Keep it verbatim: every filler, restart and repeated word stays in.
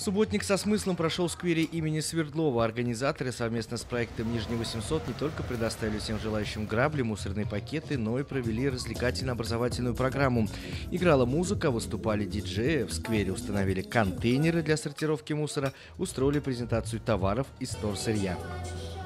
Субботник со смыслом прошел в сквере имени Свердлова. Организаторы совместно с проектом «Нижний восемьсот» не только предоставили всем желающим грабли, мусорные пакеты, но и провели развлекательно-образовательную программу. Играла музыка, выступали диджеи, в сквере установили контейнеры для сортировки мусора, устроили презентацию товаров из вторсырья.